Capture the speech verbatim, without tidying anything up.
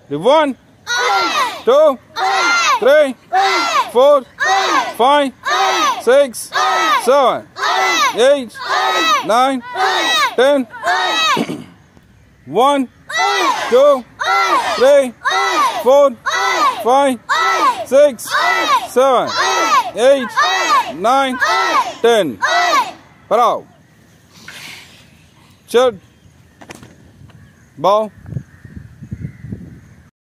One, two, three, four, five, six, seven, eight, nine, ten. One, two, three, four, five, six, seven, eight, nine, ten. Bravo. Chut. Ball.